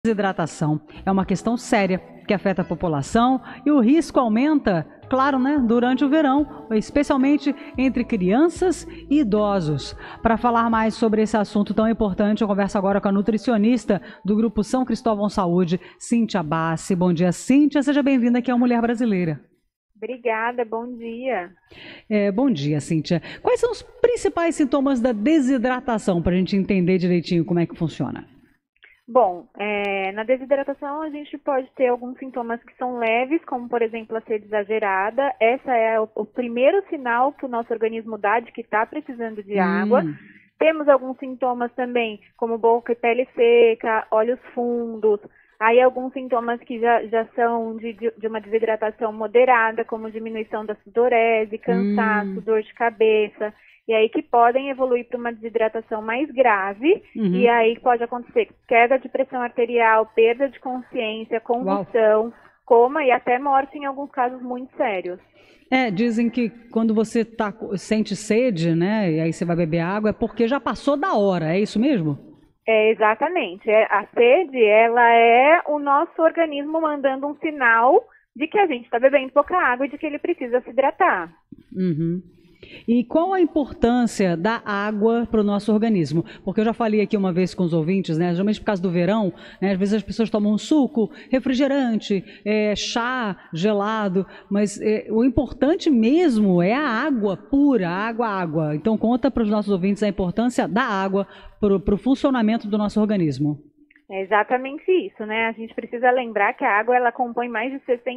Desidratação é uma questão séria que afeta a população e o risco aumenta, claro, né, durante o verão, especialmente entre crianças e idosos. Para falar mais sobre esse assunto tão importante, eu converso agora com a nutricionista do Grupo São Cristóvão Saúde, Cíntia Bassi. Bom dia, Cíntia. Seja bem-vinda aqui ao Mulher Brasileira. Obrigada, bom dia. Bom dia, Cíntia. Quais são os principais sintomas da desidratação, para a gente entender direitinho como é que funciona? Bom, na desidratação a gente pode ter alguns sintomas que são leves, como por exemplo a sede exagerada. Essa é o primeiro sinal que o nosso organismo dá de que está precisando de água. Temos alguns sintomas também, como boca e pele seca, olhos fundos. Aí alguns sintomas que já são de uma desidratação moderada, como diminuição da sudorese, cansaço, dor de cabeça. E aí que podem evoluir para uma desidratação mais grave, e aí pode acontecer queda de pressão arterial, perda de consciência, convulsão, coma e até morte em alguns casos muito sérios. Dizem que quando você sente sede, né, e aí você vai beber água, é porque já passou da hora, é isso mesmo? Exatamente. A sede, ela é o nosso organismo mandando um sinal de que a gente está bebendo pouca água e de que ele precisa se hidratar. E qual a importância da água para o nosso organismo? Porque eu já falei aqui uma vez com os ouvintes, né? Geralmente por causa do verão, né? Às vezes as pessoas tomam suco, refrigerante, chá gelado, mas o importante mesmo é a água pura, água. Então conta para os nossos ouvintes a importância da água para o funcionamento do nosso organismo. É exatamente isso, né? A gente precisa lembrar que a água ela compõe mais de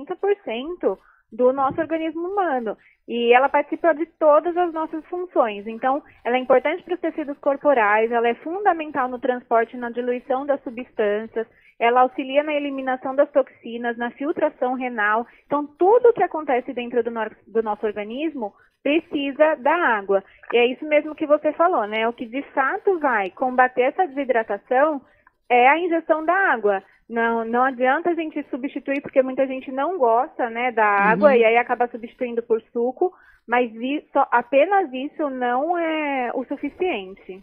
60% do nosso organismo humano e ela participa de todas as nossas funções. Então, ela é importante para os tecidos corporais, ela é fundamental no transporte e na diluição das substâncias, ela auxilia na eliminação das toxinas, na filtração renal. Então, tudo o que acontece dentro do nosso organismo precisa da água. E é isso mesmo que você falou, né? O que de fato vai combater essa desidratação é a ingestão da água. Não adianta a gente substituir, porque muita gente não gosta, né, da água e aí acaba substituindo por suco, mas apenas isso não é o suficiente.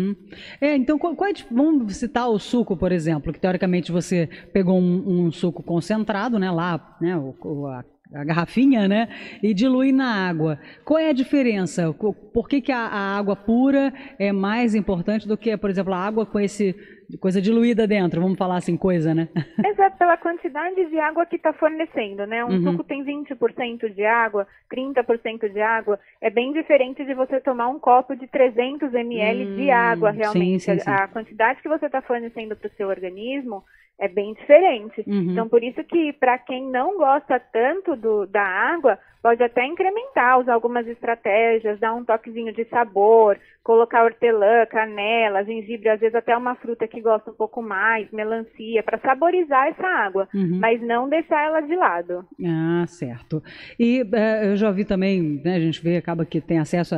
Então, vamos citar o suco, por exemplo, que teoricamente você pegou um suco concentrado, né, lá, né, a garrafinha, né, e dilui na água. Qual é a diferença? Por que a água pura é mais importante do que, por exemplo, a água com coisa diluída dentro? Vamos falar assim, coisa, né? Exato, pela quantidade de água que está fornecendo, né? Um suco tem 20% de água, 30% de água. É bem diferente de você tomar um copo de 300 ml de água, realmente. Sim. A quantidade que você está fornecendo para o seu organismo é bem diferente. Então, por isso que para quem não gosta tanto da água, pode até incrementar, usar algumas estratégias, dar um toquezinho de sabor, colocar hortelã, canela, gengibre, às vezes até uma fruta que gosta um pouco mais, melancia, para saborizar essa água, mas não deixar ela de lado. Certo. E eu já vi também, né, a gente vê, acaba que tem acesso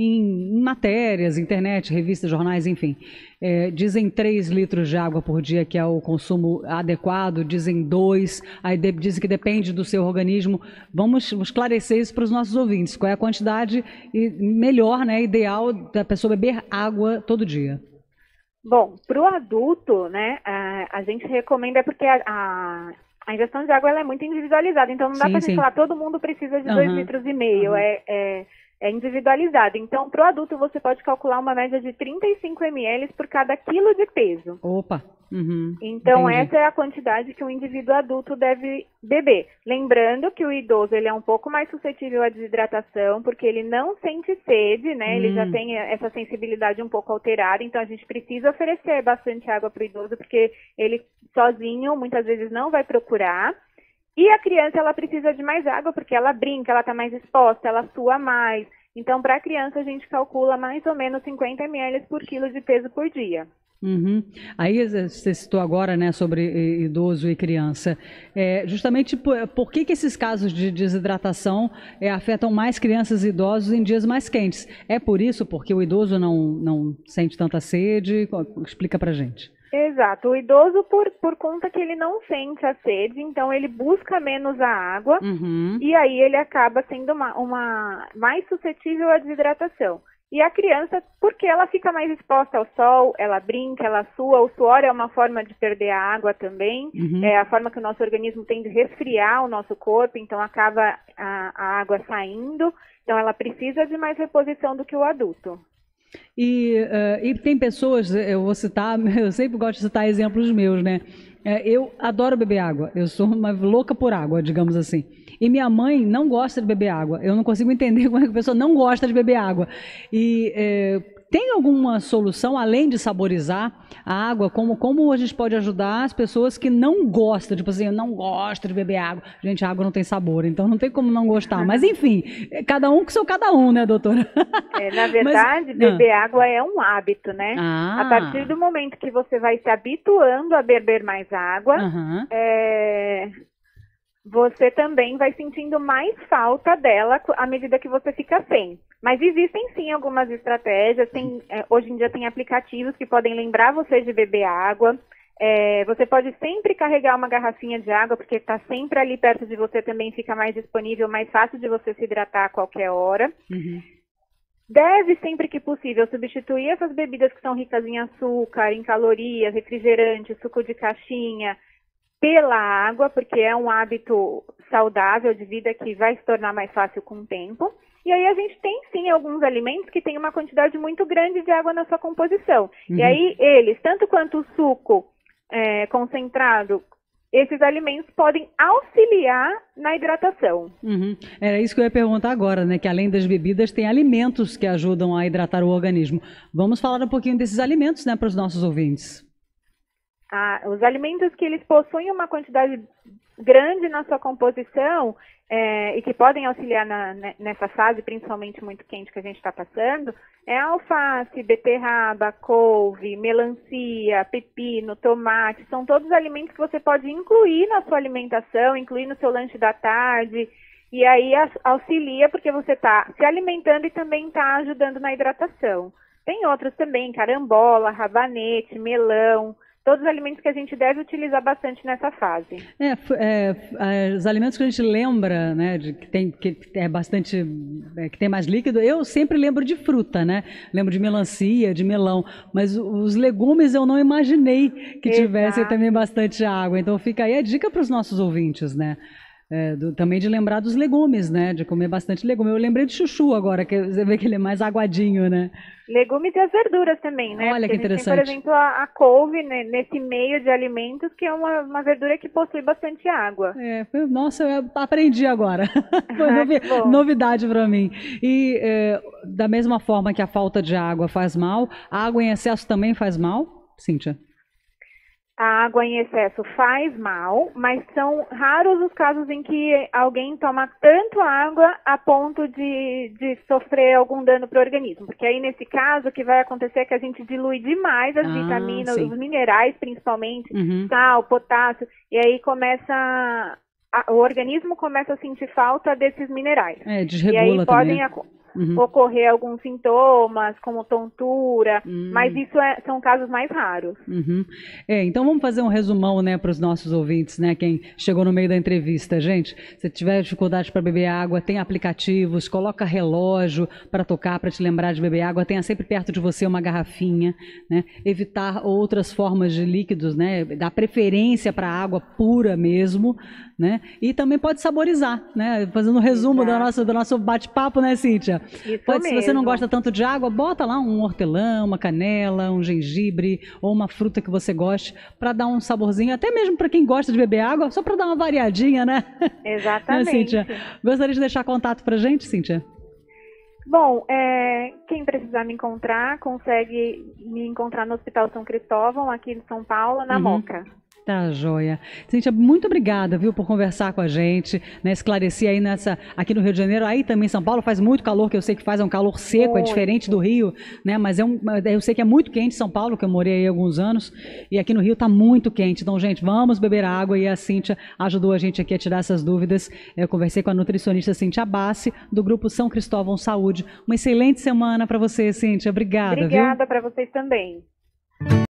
em matérias, internet, revistas, jornais, enfim. Dizem 3 litros de água por dia que é o consumo adequado, dizem 2, aí dizem que depende do seu organismo. Vamos esclarecer isso para os nossos ouvintes. Qual é a quantidade melhor, né, ideal da pessoa beber água todo dia? Bom, para o adulto, né, a gente recomenda porque a ingestão de água ela é muito individualizada, então não dá para a gente falar todo mundo precisa de 2,5 litros. É individualizado. Então, para o adulto, você pode calcular uma média de 35 ml por cada quilo de peso. Opa! Então, entendi. essa é a quantidade que um indivíduo adulto deve beber. Lembrando que o idoso ele é um pouco mais suscetível à desidratação, porque ele não sente sede, né? Ele já tem essa sensibilidade um pouco alterada. Então, a gente precisa oferecer bastante água para o idoso, porque ele sozinho muitas vezes não vai procurar. E a criança, ela precisa de mais água, porque ela brinca, ela está mais exposta, ela sua mais. Então, para a criança, a gente calcula mais ou menos 50 ml por quilo de peso por dia. Aí você citou agora, né, sobre idoso e criança. Justamente por que esses casos de desidratação afetam mais crianças e idosos em dias mais quentes? É por isso, porque o idoso não sente tanta sede? Explica pra gente. Exato, o idoso por conta que ele não sente a sede, então ele busca menos a água e aí ele acaba sendo mais suscetível à desidratação. E a criança, porque ela fica mais exposta ao sol, ela brinca, ela sua, o suor é uma forma de perder a água também, é a forma que o nosso organismo tem de resfriar o nosso corpo, então acaba a água saindo, então ela precisa de mais reposição do que o adulto. E tem pessoas, eu vou citar, eu sempre gosto de citar exemplos meus, né? Eu adoro beber água, eu sou uma louca por água, digamos assim. E minha mãe não gosta de beber água. Eu não consigo entender como é que a pessoa não gosta de beber água. Tem alguma solução, além de saborizar a água, como a gente pode ajudar as pessoas que não gostam, tipo assim, eu não gosto de beber água. Gente, a água não tem sabor, então não tem como não gostar. Mas enfim, cada um com seu cada um, né, doutora? Na verdade, beber água é um hábito, né? A partir do momento que você vai se habituando a beber mais água, você também vai sentindo mais falta dela à medida que você fica sem. Mas existem sim algumas estratégias, hoje em dia tem aplicativos que podem lembrar você de beber água. Você pode sempre carregar uma garrafinha de água, porque está sempre ali perto de você, também fica mais disponível, mais fácil de você se hidratar a qualquer hora. Deve, sempre que possível, substituir essas bebidas que são ricas em açúcar, em calorias, refrigerante, suco de caixinha, pela água, porque é um hábito saudável de vida que vai se tornar mais fácil com o tempo. E aí a gente tem sim alguns alimentos que têm uma quantidade muito grande de água na sua composição. E aí eles, tanto quanto o suco concentrado, esses alimentos podem auxiliar na hidratação. Era isso que eu ia perguntar agora, né? Que além das bebidas, tem alimentos que ajudam a hidratar o organismo. Vamos falar um pouquinho desses alimentos, né, para os nossos ouvintes. Os alimentos que eles possuem uma quantidade grande na sua composição e que podem auxiliar nessa fase, principalmente muito quente que a gente está passando, é alface, beterraba, couve, melancia, pepino, tomate. São todos alimentos que você pode incluir na sua alimentação, incluir no seu lanche da tarde. E aí auxilia porque você está se alimentando e também está ajudando na hidratação. Tem outros também, carambola, rabanete, melão. Todos os alimentos que a gente deve utilizar bastante nessa fase. Os alimentos que a gente lembra, né, que é bastante, que tem mais líquido, eu sempre lembro de fruta, né? Lembro de melancia, de melão, mas os legumes eu não imaginei que tivessem também bastante água. Então fica aí a dica para os nossos ouvintes, né? Também de lembrar dos legumes, né? De comer bastante legume. Eu lembrei de chuchu agora, que você vê que ele é mais aguadinho, né? Legumes e as verduras também, né? Olha que interessante. Tem, por exemplo, a couve, né, nesse meio de alimentos, que é uma verdura que possui bastante água. Nossa, eu aprendi agora. Foi novidade para mim. E da mesma forma que a falta de água faz mal, a água em excesso também faz mal, Cíntia? A água em excesso faz mal, mas são raros os casos em que alguém toma tanto água a ponto de sofrer algum dano para o organismo. Porque aí, nesse caso, o que vai acontecer é que a gente dilui demais as vitaminas, os minerais principalmente, sal, potássio, e aí o organismo começa a sentir falta desses minerais. Desregula e aí também. ocorrer alguns sintomas, como tontura, mas isso são casos mais raros. Então vamos fazer um resumão, né, para os nossos ouvintes, né, quem chegou no meio da entrevista. Gente, se tiver dificuldade para beber água, tem aplicativos, coloca relógio para tocar, para te lembrar de beber água, tenha sempre perto de você uma garrafinha, né, evitar outras formas de líquidos, né, dar preferência para a água pura mesmo, né, e também pode saborizar, né, fazendo um resumo do nosso bate-papo, né, Cíntia? Se você não gosta tanto de água, bota lá um hortelã, uma canela, um gengibre ou uma fruta que você goste para dar um saborzinho, até mesmo para quem gosta de beber água, só para dar uma variadinha, né? Exatamente. Né, Cíntia? Gostaria de deixar contato para a gente, Cíntia? Bom, quem precisar me encontrar, consegue me encontrar no Hospital São Cristóvão, aqui em São Paulo, na Moca. Tá joia. Cíntia, muito obrigada, viu, por conversar com a gente, né, esclarecer aí aqui no Rio de Janeiro, aí também em São Paulo faz muito calor, que eu sei que faz, é um calor seco, é diferente do Rio, né, mas eu sei que é muito quente em São Paulo, que eu morei aí há alguns anos, e aqui no Rio tá muito quente, então, gente, vamos beber água, e a Cíntia ajudou a gente aqui a tirar essas dúvidas. Eu conversei com a nutricionista Cíntia Bassi, do Grupo São Cristóvão Saúde. Uma excelente semana para você, Cíntia, obrigada, Obrigada para vocês também.